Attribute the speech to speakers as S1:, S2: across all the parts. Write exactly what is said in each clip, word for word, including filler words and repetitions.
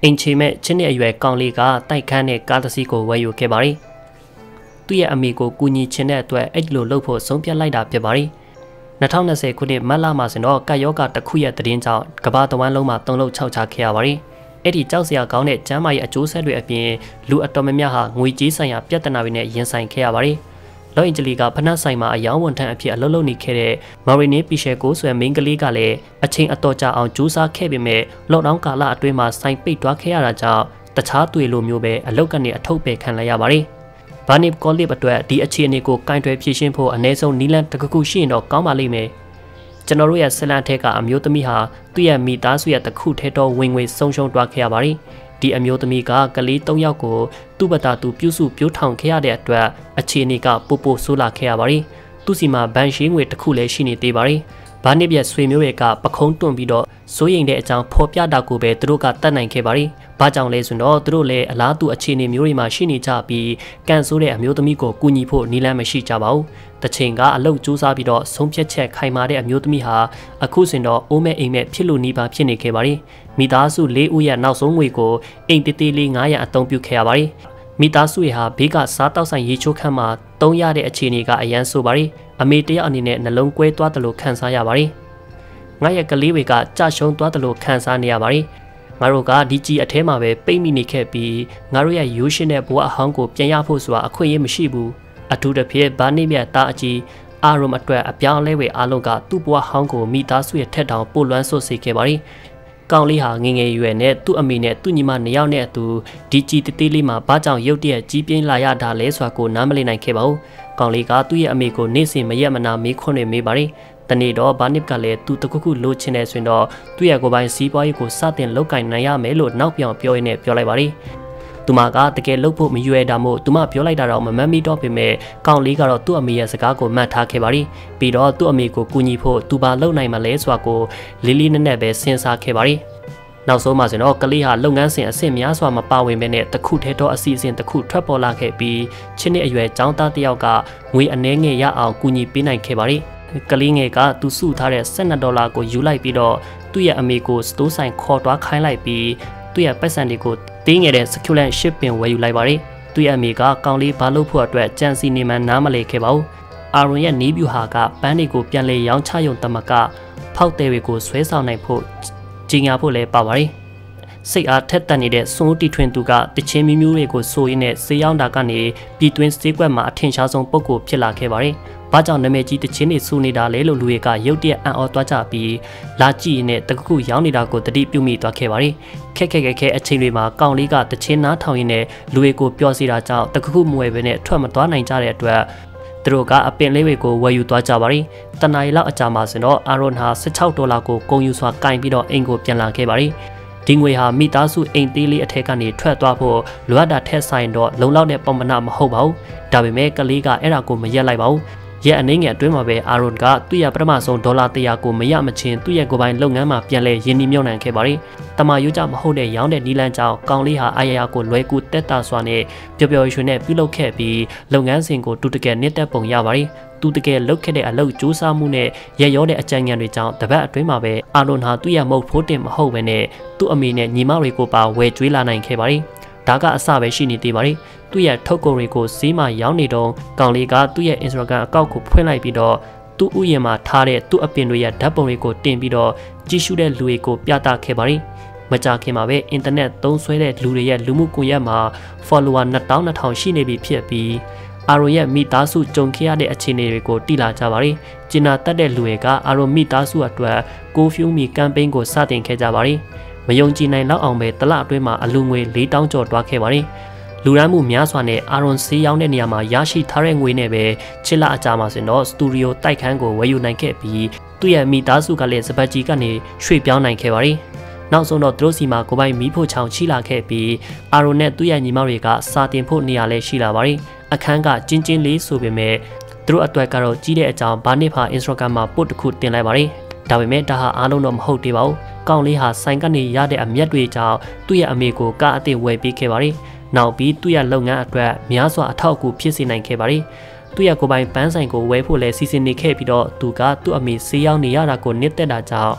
S1: အင်ချီမဲ့ချင်းတဲ့အရွယ်ကောင်လေးကတိုက်ခန်းနဲ့ကားတစ်စီးကိုဝယ်ယူခဲ့ပါရီသူ့ရဲ့အမိကိုကူညီချင်တဲ့အတွက်အဲ့လိုလှုပ်ဖို့ဆုံးဖြတ်လိုက်တာဖြစ်ပါရီ၂၀၂၀ခုနှစ်မတ်လမှာဆိုတော့ကတ်ယောဂတစ်ခုရဲ့သတင်းကြောင့်ကမ္ဘာတဝန်းလုံးမှာတုံ့လုံခြောက်ချခဲ့ရပါရီအဲ့ဒီကြောက်စရာကောင်းတဲ့ကျန်းမာရေးအကျိုးဆက်တွေအပြင်လူအတော်များများဟာငွေကြေးဆိုင်ရာပြဿနာတွေနဲ့ရင်ဆိုင်ခဲ့ရပါရီလော့အင်ဂျလီကဖနက်ဆိုင်မှာအယောင်ဝန်ထမ်းအဖြစ်အလုပ်လုပ်နေခဲ့တဲ့မာရီနီပီရှယ်ကိုဆိုတဲ့မိန်းကလေးကလည်းအချိန်အတော်ကြာအောင်ကြိုးစားခဲ့ပေမဲ့လော့ဒေါင်းကာလအတွင်းမှာဆိုင်ပိတ်သွားခဲ့ရတာကြောင့်တခြားတွေလိုမျိုးပဲအလုပ်ကနေအထုတ်ပယ်ခံလိုက်ရပါရီဘာနစ်ကောလစ်အတွက်ဒီအခြေအနေကိုကင်တွယ်ဖြေရှင်းဖို့အနည်းဆုံးနီလန်တစ်ခုခုရှိရင်တော့ကောင်းပါလိမ့်မယ်ကျွန်တော်တို့ရဲ့ဆလန်ထက်ကအမျိုးသမီးဟာသူ့ရဲ့မိသားစုရဲ့တစ်ခုထဲတော့ဝင်ငွေဆုံးရှုံးသွားခဲ့ရပါရီဒီအမျိုးသမီးကကလေး၃ယောက်ကိုသူ့ဘတာသူပြုစုပြိုးထောင်ခဲ့ရတဲ့အတွက်အခြေအနေကပိုပိုဆိုးလာခဲ့ရပါရီသူ့စီမှာဗန်ရှင်းငွေတစ်ခုလည်းရှိနေသေးပါရီဘာနစ်ရဲ့ဆွေမျိုးတွေကပခုံးတွန့်ပြီးတော့စိုးရိမ်တဲ့အကြောင်းဖော်ပြတာကိုပဲသူတို့ကတတ်နိုင်ခဲ့ပါရီဘာကြောင့်လဲဆိုတော့သူတို့လည်းအလားတူအခြေအနေမျိုးတွေမှာရှိနေကြပြီးကန်ဆိုးတဲ့အမျိုးသမီးကိုကူညီဖို့နီလန်းမရှိကြပါဘူးတချိန်ကအလုပ်ကြိုးစားပြီးတော့ဆုံးဖြတ်ချက်ခိုင်မာတဲ့အမျိုးသမီးဟာအခုစင်တော့အိုးမဲ့အိမ်မဲ့ဖြစ်လို့နေပါဖြစ်နေခဲ့ပါရီမိသားစု၄ဦးရဲ့နောက်ဆုံးငွေကိုအိမ်တေးသေးလေး900အသုံးပြုခဲ့ရပါရီမိသားစုရဲ့ဟာဘေးကစားတောက်ဆိုင်ရေချိုးခန်းမှာတုံးရတဲ့အခြေအနေကအရန်ဆိုပါရီအမေတယောက်အနေနဲ့နှလုံးကွဲသွားတယ်လို့ခံစားရပါရီငါရဲ့ကလေးတွေကကြာရှုံးသွားတယ်လို့ခံစားနေရပါရီငါတို့ကဒီကြီးအထဲမှာပဲပိတ်မိနေခဲ့ပြီးငါတို့ရဲ့ရိုးရှင်းတဲ့ဘဝအဟောင်းကိုပြန်ရဖို့ဆိုတာအခွင့်အရေးမရှိဘူးအထူးသဖြင့်ဘာနစ်မြတ်သားအကြီးအာရုံအတွက်အပြောင်းလဲဝေအားလုံးကသူ့ဘဝဟောင်းကိုမိသားစုရဲ့ထက်တောင်ပိုလွှမ်းဆွစေခဲ့ပါရီကောင်လေးဟာငငယ်ရွယ်နဲ့သူ့အမေနဲ့သူ့ညီမနှစ်ယောက်နဲ့အတူဒီကြီးတေးသေးလေးမှာဘာကြောင့်ရုတ်တရက်ကြီးပြင်းလာရတာလဲဆိုတာကိုနားမလည်နိုင်ခဲ့ပါဘူးကောင်လေးကသူ့ရဲ့အမေကိုနေ့စဉ်မရက်မနာမေးခွန်းတွေမေးပါရီတနေ့တော့ဘာနစ်ကလည်းသူတခုခုလိုချင်တယ်ဆိုရင်တော့သူ့ရဲ့ကိုယ်ပိုင်စီးပွားရေးကိုစတင်လုပ်ကင်နိုင်ရမယ်လို့နောက်ပြောင်ပြောရင်းနဲ့ပြောလိုက်ပါရီသူမကတကယ်လုပ်ဖို့မရွယ်တာမို့သူမပြောလိုက်တာတော့မမှန်မိတော့ပေမဲ့ကောင်လေးကတော့သူ့အမေရဲ့စကားကိုမှတ်ထားခဲ့ပါရီပြီးတော့သူ့အမေကိုကူညီဖို့သူပါလုပ်နိုင်မလဲဆိုတာကိုလေးလေးနက်နက်ပဲစဉ်းစားခဲ့ပါရီနောက်ဆုံးမှဆိုတော့ကလေးဟာလုပ်ငန်းစဉ်အဆင့်များစွာမပါဝင်ပဲနဲ့တခုထဲတော့အစီအစဉ်တစ်ခုထွက်ပေါ်လာခဲ့ပြီးချင်းနှစ်အရွယ်ចောင်းသားတစ်ယောက်ကငွေအနှဲငယ်ရအောင်ကူညီပေးနိုင်ခဲ့ပါရီကလေးငယ်ကသူစုထားတဲ့၁၂ဒေါ်လာကိုယူလိုက်ပြီးတော့သူ့ရဲ့အမေကိုစတိုးဆိုင်ခေါ်သွားခိုင်းလိုက်ပြီးသူ့ရဲ့ပတ်စံတွေကိုတင်းငယ်တဲ့ succulent shipping ဝယ်ယူလိုက်ပါရီသူ့ရဲ့အမေကကောင်လေးဘာလို့ဖို့အတွက်ကြံစီနေမှနားမလည်ခဲ့ပါဘူးအာရွန်ရဲ့နီးဗျူဟာကပန်းတွေကိုပြန်လဲရောင်းချရုံတမကဖောက်တဲ့တွေကိုဆွဲဆောင်နိုင်ဖို့ကြီးညာဖို့လဲပါပါရီစိတ်အားထက်သန်နေတဲ့စွန်းတီထွင်သူကတချင်းမျိုးမျိုးတွေကိုစိုးရင်းနဲ့စေးရောက်တာကနေပြည်တွင်းစေးကွက်မှာအထင်ရှားဆုံးပုံကိုဖြစ်လာခဲ့ပါရီဘာကြောင့်နာမည်ကြီးတချင်းတွေစူနေတာလဲလို့လူတွေကရုတ်တရက်အံ့ဩသွားကြပြီးလာကြည့်နဲ့တကခုရောင်းနေတာကိုတတိပြုမိသွားခဲ့ပါရီခက်ခက်ခက်ခဲအချိန်တွေမှာကောင်လေးကတချင်းနားထောင်ရင်းနဲ့လူတွေကိုပျော်စီတာကြောင့်တကခုမဝယ်ပဲနဲ့ထွက်မသွားနိုင်ကြတဲ့အတွက်သူတို့ကအပင်လေးတွေကိုဝယ်ယူသွားကြပါရီတနားရီလောက်အကြာမှာဆိုတော့အာရွန်ဟာ၁၆ဒေါ်လာကိုကုန်ယူစွာကင်ပြီးတော့အိမ်ကိုပြန်လာခဲ့ပါရီဒီငွေဟာမိသားစုအိမ်သေးလေးအထက်ကနေထွက်သွားဖို့လိုအပ်တာထက်ဆိုင်တော့လုံလောက်တဲ့ပုံမနာမဟုတ်ပါဘူးဒါပေမဲ့ကလေးကအဲ့ဒါကိုမရက်လိုက်ပါဘူးရဲ့အနေငယ်အတွင်းမှာပဲအာရွန်ကသူ့ရဲ့ပထမဆုံးဒေါ်လာ၁၀၀ကိုမရမချင်းသူ့ရဲ့ကိုယ်ပိုင်လုပ်ငန်းမှာပြန်လဲရင်းနှီးမြှုပ်နှံခဲ့ပါရီတမယိုးကြမဟုတ်တဲ့ရောင်းတဲ့နီလန်းကြောင့်ကောင်လေးဟာအာရယာကိုလွယ်ကူတက်တာစွာနဲ့ပျော်ပျော်ရွှင်နဲ့ပြုလုပ်ခဲ့ပြီးလုပ်ငန်းစဉ်ကိုတူတကယ်နစ်တက်ပုံရပါရီသူတကယ်လုပ်ခဲ့တဲ့အလုပ်ကြိုးစားမှုနဲ့ရရောတဲ့အကြံဉာဏ်တွေကြောင့်တပတ်အတွင်းမှာပဲအာရွန်ဟာသူ့ရဲ့မုတ်ဖိုးတင်မဟုတ်ပဲနဲ့သူ့အမေနဲ့ညီမတွေကိုပါဝယ်ကျွေးလာနိုင်ခဲ့ပါရီဒါကအစပဲရှိနေသေးပါရီသူ့ရဲ့ထုတ်ကုန်တွေကိုဈေးမှာရောင်းနေတော့ကောင်လေးကသူ့ရဲ့ Instagram အကောင့်ကိုဖွင့်လိုက်ပြီးတော့သူ့ဥယျာဉ်မှာထားတဲ့သူ့အပင်တွေရဲ့ဓာတ်ပုံတွေကိုတင်ပြီးတော့ကြည့်ရှုတဲ့လူတွေကိုပြသခဲ့ပါရီမကြာခင်မှာပဲအင်တာနက်သုံးစွဲတဲ့လူတွေရဲ့လူမှုကွန်ရက်မှာ follower ၂တောင်း၂ထောင်ရှိနေပြီဖြစ်ပြီးအာရွန်ရဲ့မိသားစုကြုံခဲ့ရတဲ့အခြေအနေတွေကိုတိလာကြပါရီကျင်နာတတ်တဲ့လူတွေကအာရွန်မိသားစုအတွက်ကိုဖျူးမီကမ်ပိန်းကိုစတင်ခဲ့ကြပါရီမယုံကြည်နိုင်လောက်အောင်ပဲတလအတွင်းမှာအလူငွေ၄တောင်းကျော်တွားခဲ့ပါရီလူရမ်းမှုများစွာနဲ့အာရွန်ဆေးရောင်းတဲ့နေရာမှာရရှိထားတဲ့ငွေနဲ့ပဲချစ်လအကြမှာဆိုတော့စတူဒီယိုတိုက်ခန်းကိုဝယ်ယူနိုင်ခဲ့ပြီးသူ့ရဲ့မိသားစုကလည်းစပတ်ကြီးကနေရွှေ့ပြောင်းနိုင်ခဲ့ပါရီနောက်ဆုံးတော့သူတို့စီမှာကိုပိုင်မီးဖို့ချောင်ချိလာခဲ့ပြီးအာရွန်နဲ့သူ့ရဲ့ညီမတွေကစာတင်ဖို့နေရာလဲရှိလာပါရီအခန်းကကျင်းချင်းလေးဆိုပေမဲ့သူတို့အတွက်ကတော့ကြီးတဲ့အကြောင်းဘာနစ်ဖာ Instagram မှာပို့တစ်ခုတင်လိုက်ပါရီဒါပေမဲ့ဒါဟာအားလုံးတော့မဟုတ်သေးပါဘူးကောင်လေးဟာဆိုင်ကနေရတဲ့အမျက်တွေကြောင့်သူ့ရဲ့အမေကိုကားအသစ်ဝယ်ပေးခဲ့ပါရီနောက်ပြီးသူ့ရဲ့လုပ်ငန်းအတွက်များစွာအထောက်အကူဖြစ်စေနိုင်ခဲ့ပါရီသူ့ရဲ့ကိုယ်ပိုင်ပန်းဆိုင်ကိုဝယ်ဖို့လဲစီစဉ်နေခဲ့ပြီးတော့သူကသူ့အမေဆေးရောက်နေရတာကိုနစ်သက်တာကြောင့်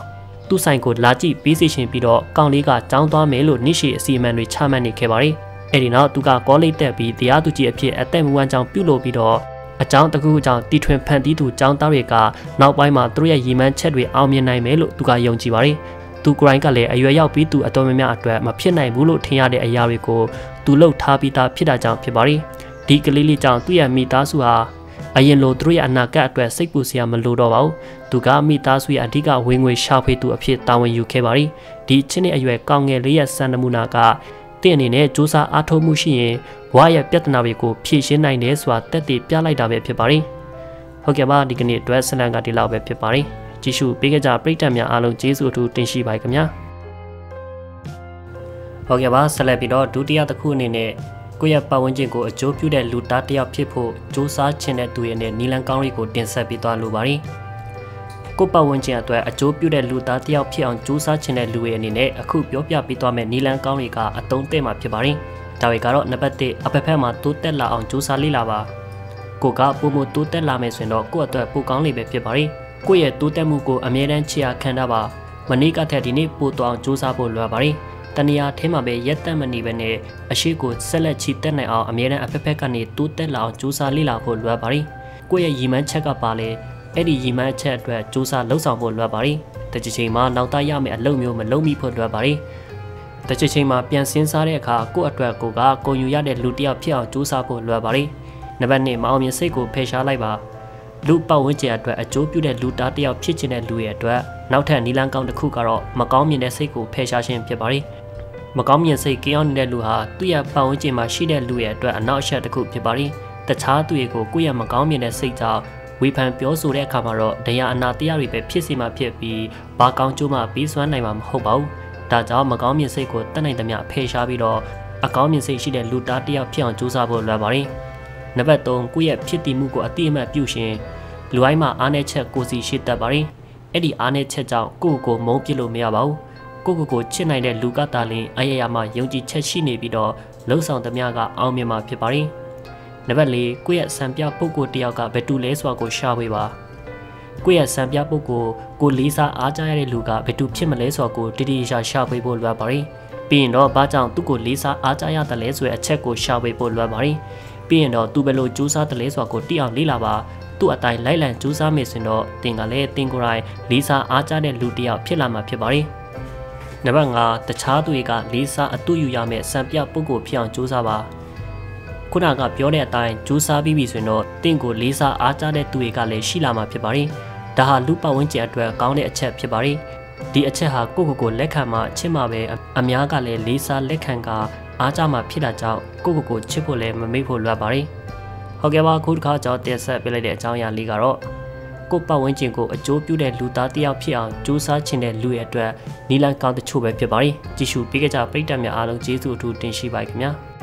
S1: သူ့ဆိုင်ကိုလာကြည့်ပြီးစီရှင်ပြီးတော့ကောင်လေးကကြောင်းသွားမယ်လို့နိရှိအစီအမံတွေချမှတ်နေခဲ့ပါတယ်။အဲဒီနောက်သူကကောလိပ်တက်ပြီးတရားသူကြီးအဖြစ်အသက်မွေးကြောင်းပြုလုပ်ပြီးတော့အကြောင်းတစ်ခုကြောင့်တီထွင်ဖန်တီးသူကျောင်းသားတွေကနောက်ပိုင်းမှာသူတို့ရဲ့ရည်မှန်းချက်တွေအောင်မြင်နိုင်မယ်လို့သူကယုံကြည်ပါတယ်။သူကိုယ်တိုင်ကလည်းအရွယ်ရောက်ပြီးသူအတော်များများအတွက်မဖြစ်နိုင်ဘူးလို့ထင်ရတဲ့အရာတွေကိုသူလှုပ်ထားပြီးသားဖြစ်တာကြောင့်ဖြစ်ပါတယ်။ဒီကလေးလေးကြောင့်သူ့ရဲ့မိသားစုဟာအရင်လိုသူတို့ရဲ့အနာဂတ်အတွက်စိတ်ပူစရာမလိုတော့ပါဘူး။သူကမိသားစုရဲ့အဓိကဝင်ငွေရှာဖွေသူအဖြစ်တာဝန်ယူခဲ့ပါတယ်။ဒီချင်းနဲ့အရွယ်ကောင်းငယ်လေးရဲ့စံနမူနာကတင့်အနေနဲ့စူးစမ်းအားထုတ်မှုရှိရင်ဘဝရဲ့ပြဿနာတွေကိုဖြေရှင်းနိုင်တယ်ဆိုတာတက်တည်ပြလိုက်တာပဲဖြစ်ပါတယ်။ဟုတ်ကဲ့ပါဒီကနေ့အတွက်ဆလန်ကဒီလောက်ပဲဖြစ်ပါတယ်။ကြည့်ရှုပေးကြကြပရိသတ်များအားလုံးကျေးဇူးအထူးတင်ရှိပါခင်ဗျာ။ဟုတ်ကဲ့ပါဆက်လက်ပြီးတော့ဒုတိယတစ်ခုအနေနဲ့ကိုယ့်ရဲ့ပတ်ဝန်းကျင်ကိုအကျိုးပြုတဲ့လူသားတစ်ယောက်ဖြစ်ဖို့စူးစမ်းခြင်းတဲ့သူရဲ့နီလန်ကောင်းရီကိုတင်ဆက်ပေးသွားလိုပါတယ်။ကိုပတ်ဝန်းကျင်အတွက်အကျိုးပြုတဲ့လူသားတစ်ယောက်ဖြစ်အောင်ကြိုးစားခြင်းတဲ့လူတွေအနေနဲ့အခုပြောပြပေးသွားမယ့်နီလန်ကောင်းတွေကအသုံးသင့်မှာဖြစ်ပါတယ်။ဒါတွေကတော့နံပါတ်တစ်အဖက်ဖက်မှာတိုးတက်လာအောင်ကြိုးစားလေ့လာပါ။ကိုကပုံမတိုးတက်လာမယ်ဆိုရင်တော့ကိုယ့်အတွက်ပိုကောင်းလေပဲဖြစ်ပါတယ်။ကိုယ့်ရဲ့တိုးတက်မှုကိုအမြဲတမ်းချေရခံတာပါ။မနေ့ကထက်ဒီနေ့ပိုတော့အောင်ကြိုးစားဖို့လွယ်ပါတယ်။တဏှာထဲမှာပဲရက်တက်မနေပဲနဲ့အရှိကိုဆက်လက်ချီတက်နိုင်အောင်အမြဲတမ်းအဖက်ဖက်ကနေတိုးတက်လာအောင်ကြိုးစားလေ့လာဖို့လွယ်ပါတယ်။ကိုယ့်ရဲ့ရည်မှန်းချက်ကပါလေအဲ့ဒီရည်မှန်းချက်အတွက်စူးစမ်းလှုပ်ဆောင်ဖို့လွယ်ပါတယ်။တချစ်ချိန်မှာနောက်သားရမယ့်အလုပ်မျိုးမလုပ်မိဖို့လွယ်ပါတယ်။တချစ်ချိန်မှာပြန်စင်းစားတဲ့အခါကိုယ့်အတွက်ကိုကကိုယူရတဲ့လူတစ်ယောက်ဖြစ်အောင်စူးစမ်းဖို့လွယ်ပါတယ်။နံပါတ်နှစ်မအောင်မြင်စိတ်ကိုဖယ်ရှားလိုက်ပါ။လူပတ်ဝန်းကျင်အတွက်အကျိုးပြုတဲ့လူသားတစ်ယောက်ဖြစ်ခြင်းတဲ့လူရဲ့အတွက်နောက်ထပ်နီလန်းကောင်းတစ်ခုကတော့မကောင်းမြင်တဲ့စိတ်ကိုဖယ်ရှားခြင်းဖြစ်ပါတယ်။မကောင်းမြင်စိတ်ကြောက်နေတဲ့လူဟာသူ့ရဲ့ပတ်ဝန်းကျင်မှာရှိတဲ့လူရဲ့အတွက်အနောက်အရှက်တစ်ခုဖြစ်ပါတယ်။တခြားသူတွေကိုကိုယ့်ရဲ့မကောင်းမြင်တဲ့စိတ်ကြောင့်ဝေဖန်ပြောဆိုတဲ့အခါမှာတော့တရားအနာတရားတွေပဲဖြစ်စီမှာဖြစ်ပြီးဘာကောင်းကျိုးမှပြီးစွမ်းနိုင်မှာမဟုတ်ပါဘူး။ဒါကြောင့်မကောင်းမြင်စိတ်ကိုတတ်နိုင်သမျှဖယ်ရှားပြီးတော့အကောင်းမြင်စိတ်ရှိတဲ့လူသားတစ်ယောက်ဖြစ်အောင်ကြိုးစားဖို့လွယ်ပါတယ်။နံပါတ်သုံးကိုယ့်ရဲ့ဖြစ်တည်မှုကိုအတိအမှတ်ပြုရှင်လူတိုင်းမှာအားနည်းချက်ကိုစီရှိတတ်ပါတယ်။အဲ့ဒီအားနည်းချက်ကြောင့်ကိုယ့်ကိုယ်မုန်းပြစ်လို့မရပါဘူး။ကိုယ့်ကိုယ်ကိုချစ်နိုင်တဲ့လူကတာလင်အယရာမှာယုံကြည်ချက်ရှိနေပြီးတော့လှုပ်ဆောင်သမျှကအောင်မြင်မှာဖြစ်ပါတယ်။နံပါတ်လေးကိုယ့်ရဲ့စံပြပုဂ္ဂိုလ်တစ်ယောက်ကဘယ်တူလဲဆိုတာကိုရှာဖွေပါကိုယ့်ရဲ့စံပြပုဂ္ဂိုလ်ကိုလေးစားအားကြရတဲ့လူကဘယ်တူဖြစ်မလဲဆိုတာကိုတတိယရှာရှာဖွေဖို့လွယ်ပါတယ်ပြီးရင်တော့ဘာကြောင့်သူ့ကိုလေးစားအားကြရတယ်လဲဆိုတဲ့အချက်ကိုရှာဖွေဖို့လွယ်ပါတယ်ပြီးရင်တော့သူဘယ်လိုကြိုးစားတယ်လဲဆိုတာကိုတိအောင်လေ့လာပါသူ့အတိုင်းလိုက်လံကြိုးစားမယ်ဆိုရင်တော့သင်ကလည်းသင်ကိုယ်တိုင်လေးစားအားကြတဲ့လူတစ်ယောက်ဖြစ်လာမှာဖြစ်ပါတယ်နံပါတ်ငါတခြားသူတွေကလေးစားအတူယူရမယ့်စံပြပုဂ္ဂိုလ်ဖြစ်အောင်ကြိုးစားပါခုနကပြောတဲ့အတိုင်းကြိုးစားပြီးပြီဆိုရင်တော့တင့်ကိုလေးစားအားကြတဲ့သူတွေကလည်းရှိလာမှာဖြစ်ပါတယ်။ဒါဟာလူပတ်ဝန်းကျင်အတွက်ကောင်းတဲ့အချက်ဖြစ်ပါတယ်။ဒီအချက်ဟာကိုယ့်ကိုယ်ကိုလက်ခံမှချစ်မှပဲအများကလည်းလေးစားလက်ခံကအားကြမှဖြစ်တာကြောင့်ကိုယ့်ကိုယ်ကိုချစ်ဖို့လည်းမမေ့ဖို့လွယ်ပါတယ်။ဟုတ်ကဲ့ပါခုတစ်ခါကျွန်တော်တင်ဆက်ပေးလိုက်တဲ့အကြောင်းအရာလေးကတော့ကိုယ့်ပတ်ဝန်းကျင်ကိုအကျိုးပြုတဲ့လူသားတစ်ယောက်ဖြစ်အောင်ကြိုးစားခြင်းတဲ့လူရဲ့အတွက်နီလန်ကောင်းတချို့ပဲဖြစ်ပါတယ်။ကြည့်ရှုပေးကြပရိသတ်များအားလုံးကျေးဇူးအထူးတင်ရှိပါခင်ဗျာ။